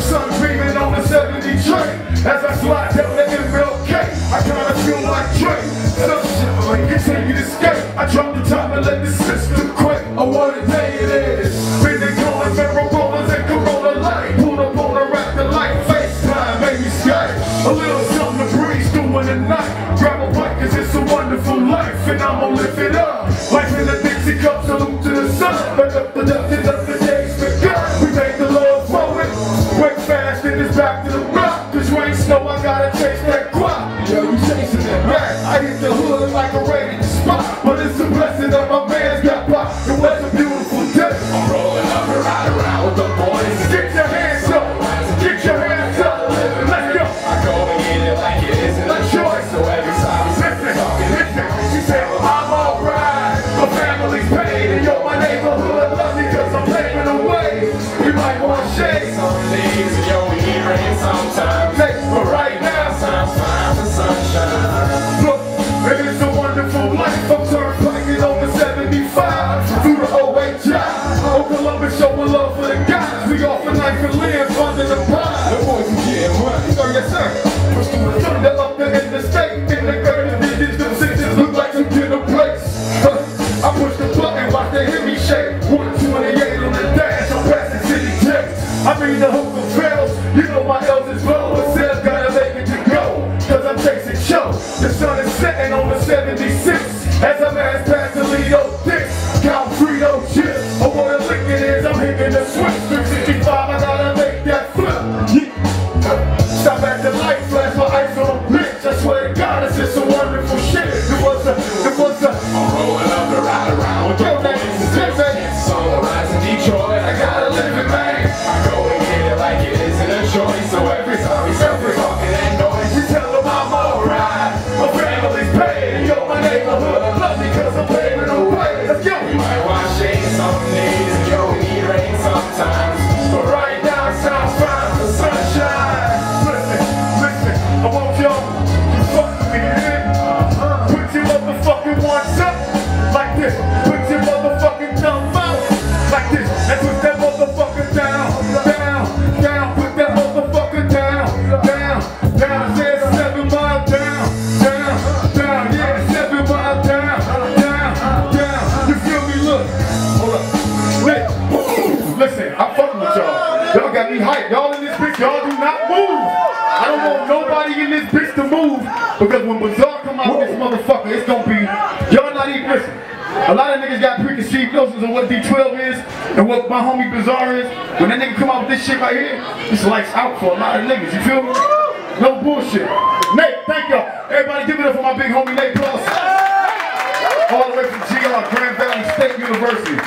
sun beaming on the 70 train. As I slide down the MLK, I kinda feel like Drake. Some shit continue to skate. I drop the top and let the system quake. I what a day it is. Been they calling barrel rollers and Corona light. Pulled up on a raptor like FaceTime, made me skate. A little something to breeze through in the night. Grab a bike cause it's a wonderful life, and I'ma lift it up. Life in the Dixie cup, salute to the sun. But up the days begun. We made the love forward. Went fast and it's back to the rock. Cause rain, snow, I gotta chase that guap. Yo, you chasing that right? I hit the hood like a rated spot. But it's a blessing that my man's got popped. It was a beautiful day. I'm rolling up and ride around with the boys. Get your hands up. Get your hands up. Let's go. I go and get it like it isn't a choice. So every time we listen, she said, I'm alright. My family's paid. And yo, my neighborhood loves me cause I'm paving the way. We might want shade. some days, and yo, we need rain sometimes. But right now, Sometimes fine for sunshine. look, it is a wonderful life. I'm turnpike on the 75 through the 08 drive. Oh, Columbus showing love for the guys. We offer knife and limbs under the pie. The boys are getting money. Oh, yes, sir. Push through the thunder up the interstate. In the 30 digits, them sixes look like some dinner plates. I push the button, watch the hear me shake. 128 on the dash, I'm passing city checks. I mean the hook of bells. You know my L's is low, but still gotta make it to go. Cause I'm chasing show. The sun is setting on the 76. As I mass past Toledo dicks. Count Frito chips. Oh, what a lick it is, I'm hitting the switch. 365, I gotta make that flip. Yeah. Stop at the light, flash my ice on a bitch. I swear to God, it's just some wonderful shit. It was a I'm rolling up and ride around with the boys. It's sunrise in Detroit. I gotta live it, man. I go and get it like it isn't a choice. So every time we talking that noise, we tell them I'm alright. My family's paid. And yo, my neighborhood love me cause I'm paving the way. Let's go. we might want shade some days, and yo, we need rain sometimes. But right now it sounds fine for sunshine. Listen, I want y'all to fuck with me, yeah? Put your motherfucking ones up like this. Put your motherfucking thumb out like this. And put that motherfucker down. Put that motherfucker down. I said 7 miles down. Yeah, 7 miles down. You feel me? Look. Hold up. Listen, I'm fucking with y'all. Y'all got me hyped. Y'all in this bitch, y'all do not move. I don't want nobody in this bitch to move. Because when Bizarre come out with this motherfucker, it's gonna be, y'all not even listen. A lot of niggas got preconceived notions of what D12 is and what my homie Bizarre is. When that nigga come out with this shit right here, it's lights out for a lot of niggas, you feel me? No bullshit. Nate, thank y'all. Everybody give it up for my big homie Nate Plus. All the way from GR, Grand Valley State University.